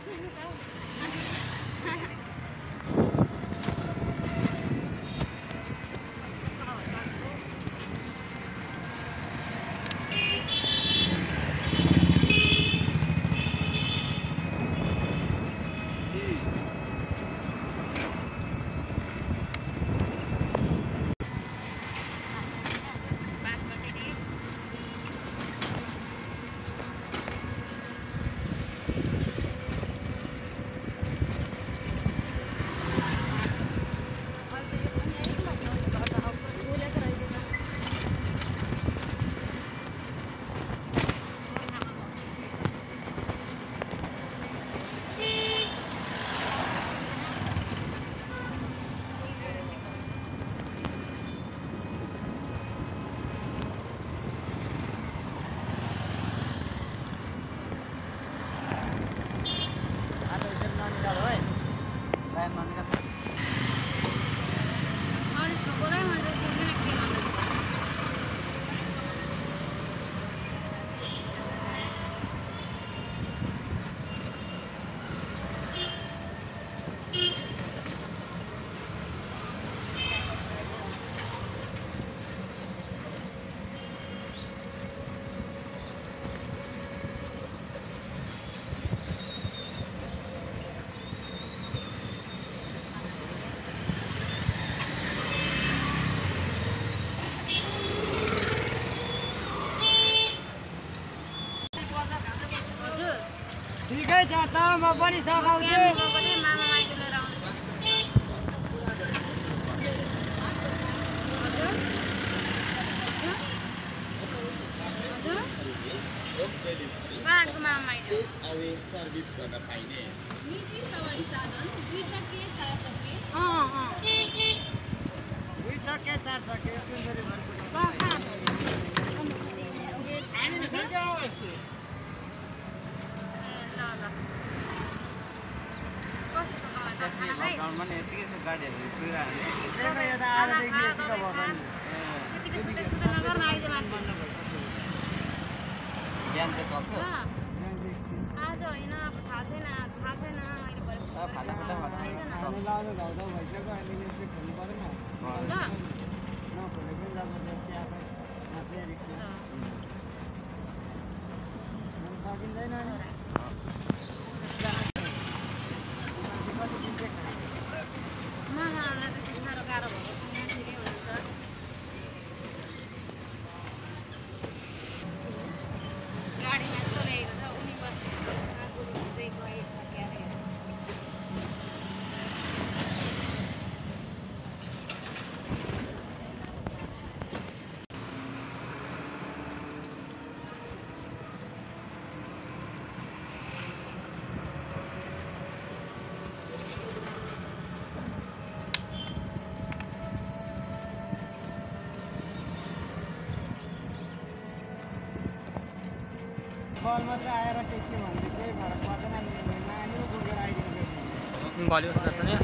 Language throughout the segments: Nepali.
ठिकै छ त म पनि सघाउँछु मामा माइती लिएर आउँछु सर्भिस गर्न पाइने निजी सवारी साधन 2 चक्के 4 चक्के 2 चक्के 4 चक्के सुन्दरी भरपुर ज्ञान चाहिँ चल्छ आज होइन अब थाहा छैन खानु लाउनु घाउ भइसक्यो अहिले यसले खोल्नु परेन नखोले पनि जबरजस्ती आफै आफै रिक्स सकिँदैन नि कति दिन चाहिँ मलाई त साह्रो गाह्रो भएको छैन ठिकै हुनुहुन्छ गाडीमा यस्तो ल्याएको छ उनी बस्नु चाहिँ गएछ क्यारे बलमा चाहिँ आएर के भन्छ त्यही भएर पर्दैन नानी बोकेर आइदिनु बलियो जस्तो नि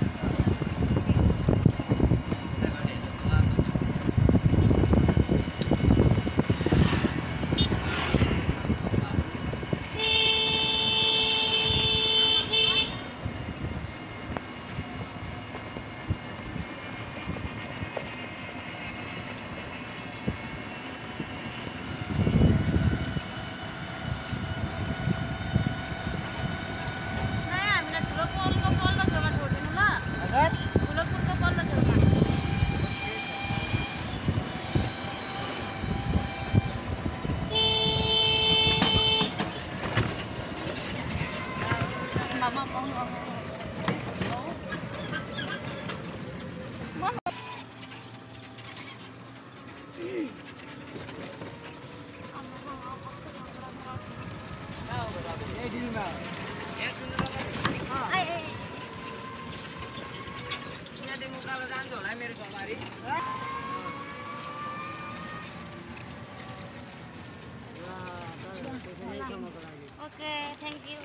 Okay, thank you.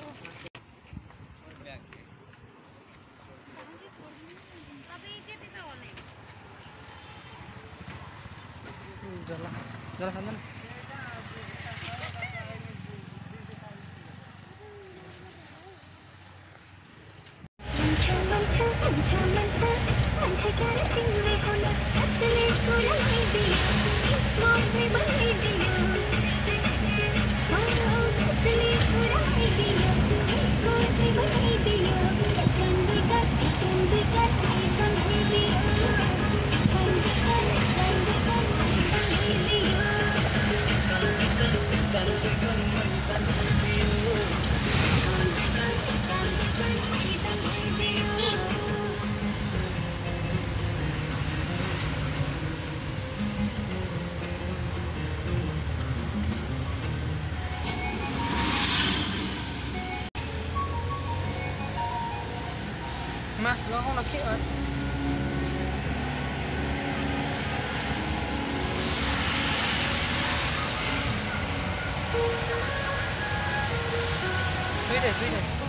अभी कितनी तो होने? जरा संदन Mà nó không là kia mà. Tuy để